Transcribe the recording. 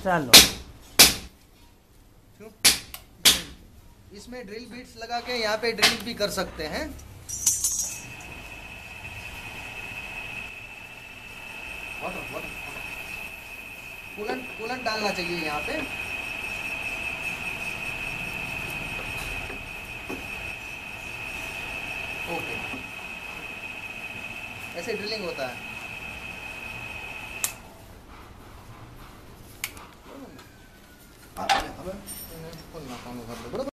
चालो। इसमें drill beats लगा के यहाँ पे ड्रिल भी कर सकते हैं। कूलेंट डालना चाहिए यहाँ पे। ओके, ऐसे ड्रिलिंग होता है।